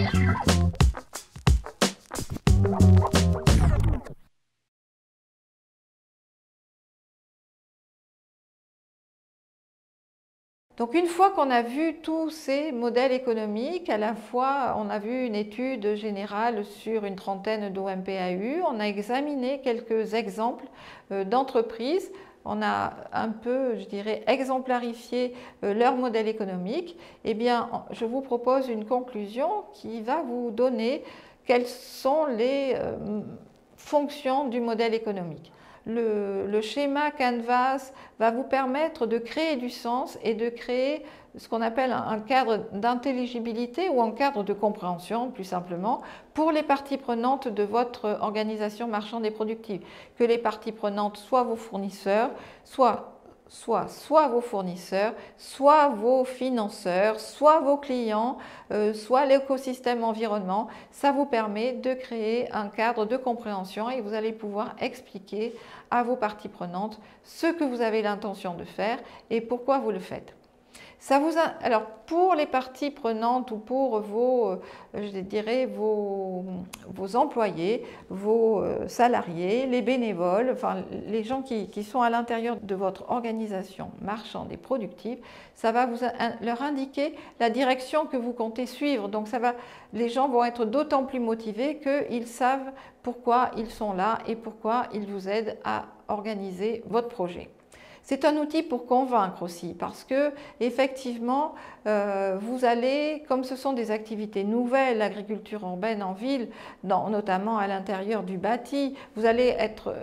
Donc une fois qu'on a vu tous ces modèles économiques, à la fois on a vu une étude générale sur une trentaine d'OMPAU, on a examiné quelques exemples d'entreprises, on a un peu, je dirais, exemplarifié leur modèle économique. Eh bien, je vous propose une conclusion qui va vous donner quelles sont les fonctions du modèle économique. Le schéma Canvas va vous permettre de créer du sens et de créer ce qu'on appelle un cadre d'intelligibilité ou un cadre de compréhension, plus simplement, pour les parties prenantes de votre organisation marchande et productive. Que les parties prenantes soient vos fournisseurs, soit vos fournisseurs, soit vos financeurs, soit vos clients, soit l'écosystème environnement. Ça vous permet de créer un cadre de compréhension et vous allez pouvoir expliquer à vos parties prenantes ce que vous avez l'intention de faire et pourquoi vous le faites. Alors, pour les parties prenantes ou pour vos, je dirais, vos employés, vos salariés, les bénévoles, enfin les gens qui sont à l'intérieur de votre organisation marchande et productive, ça va leur indiquer la direction que vous comptez suivre. Donc les gens vont être d'autant plus motivés qu'ils savent pourquoi ils sont là et pourquoi ils vous aident à organiser votre projet. C'est un outil pour convaincre aussi parce que effectivement vous allez, comme ce sont des activités nouvelles, l'agriculture urbaine en ville, notamment à l'intérieur du bâti, vous allez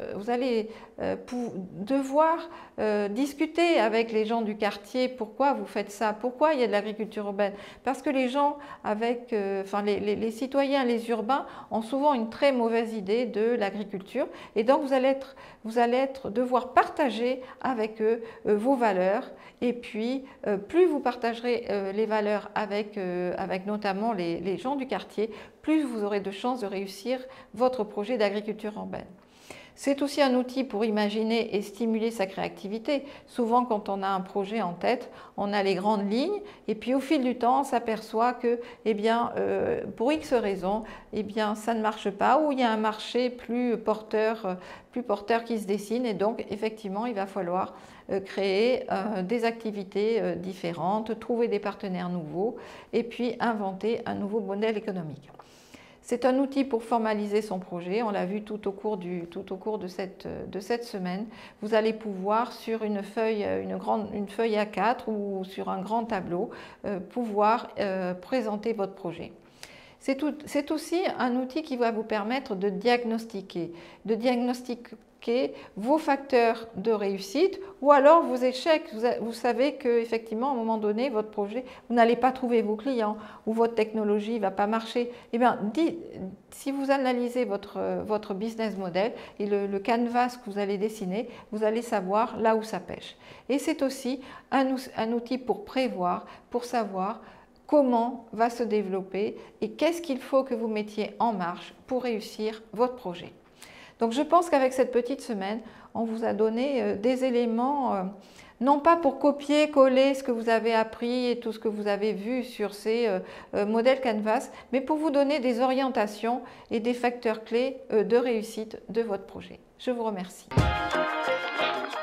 devoir discuter avec les gens du quartier pourquoi vous faites ça, pourquoi il y a de l'agriculture urbaine. Parce que les gens les citoyens, les urbains ont souvent une très mauvaise idée de l'agriculture et donc vous allez devoir partager avec eux vos valeurs et puis plus vous partagerez les valeurs avec notamment les gens du quartier, plus vous aurez de chances de réussir votre projet d'agriculture urbaine. C'est aussi un outil pour imaginer et stimuler sa créativité. Souvent, quand on a un projet en tête, on a les grandes lignes et puis au fil du temps, on s'aperçoit que, pour X raisons, ça ne marche pas ou il y a un marché plus porteur qui se dessine et donc, effectivement, il va falloir créer des activités différentes, trouver des partenaires nouveaux et puis inventer un nouveau modèle économique. C'est un outil pour formaliser son projet, on l'a vu tout au cours de cette semaine. Vous allez pouvoir sur une feuille A4 ou sur un grand tableau pouvoir présenter votre projet. C'est aussi un outil qui va vous permettre de diagnostiquer vos facteurs de réussite ou alors vos échecs. Vous savez qu'effectivement, à un moment donné, votre projet, vous n'allez pas trouver vos clients ou votre technologie ne va pas marcher. Eh bien, si vous analysez votre business model et le canvas que vous allez dessiner, vous allez savoir là où ça pêche. Et c'est aussi un outil pour prévoir, pour savoir comment va se développer et qu'est-ce qu'il faut que vous mettiez en marche pour réussir votre projet. Donc je pense qu'avec cette petite semaine, on vous a donné des éléments, non pas pour copier-coller ce que vous avez appris et tout ce que vous avez vu sur ces modèles Canvas, mais pour vous donner des orientations et des facteurs clés de réussite de votre projet. Je vous remercie.